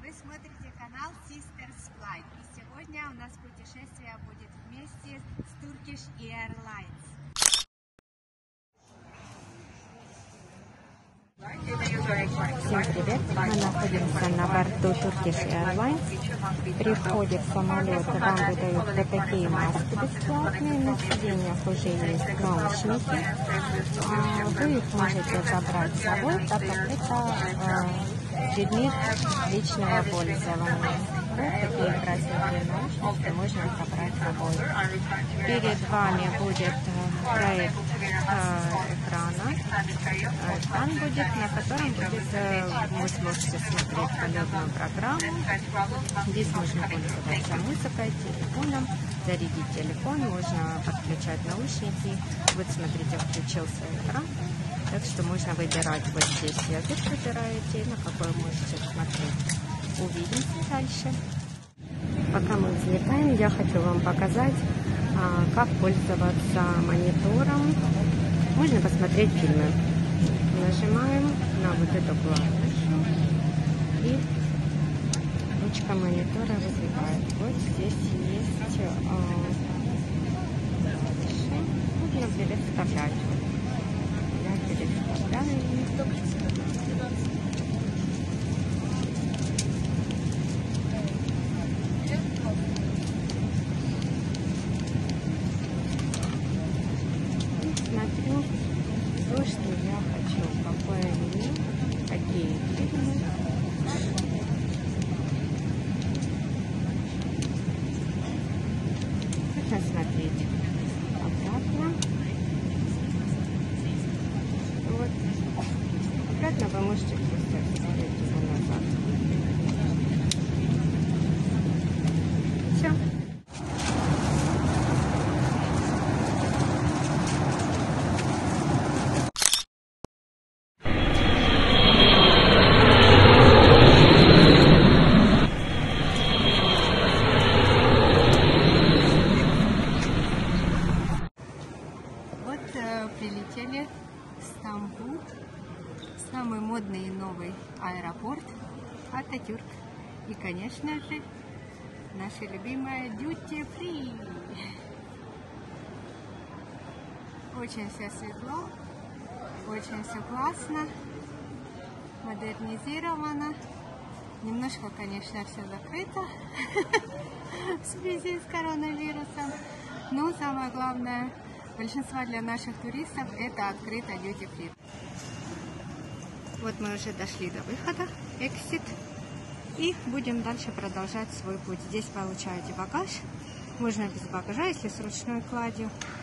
Вы смотрите канал Sisters Flight, и сегодня у нас путешествие будет вместе с Turkish Airlines. Всем привет! Мы находимся на борту Turkish Airlines. При входе в самолет вам выдают вот такие маски бесплатные. На сиденьях уже есть наушники. Вы их можете забрать с собой, так как это предмет личного пользования. Вот такие красненькие наушники можно забрать с собой. Перед вами будет проект экрана. Экран будет, на котором вы сможете смотреть полетную программу. Здесь можно пользоваться музыкой, телефоном, зарядить телефон, можно подключать наушники. Вот смотрите, включился экран. Так что можно выбирать вот здесь язык, выбираете, на какой можете смотреть. Увидимся дальше. Пока мы взлетаем, я хочу вам показать, как пользоваться монитором. Можно посмотреть фильмы. Нажимаем на вот эту клавишу, и ручка монитора вызывает. Вот здесь есть можно переставлять. Я переставляю. Смотрю то, что я хочу, какое меню, какие фильмы. Можно смотреть обратно. Вот. Обратно вы можете просто ставить его назад. Все. Прилетели в Стамбул, самый модный и новый аэропорт Ататюрк. И, конечно же, наша любимая Duty Free. Очень все светло, очень все классно, модернизировано. Немножко, конечно, все закрыто в связи с коронавирусом. Но самое главное, большинство для наших туристов это открыто Duty Free. Вот мы уже дошли до выхода, exit, и будем дальше продолжать свой путь. Здесь получаете багаж, можно без багажа, если с ручной кладью.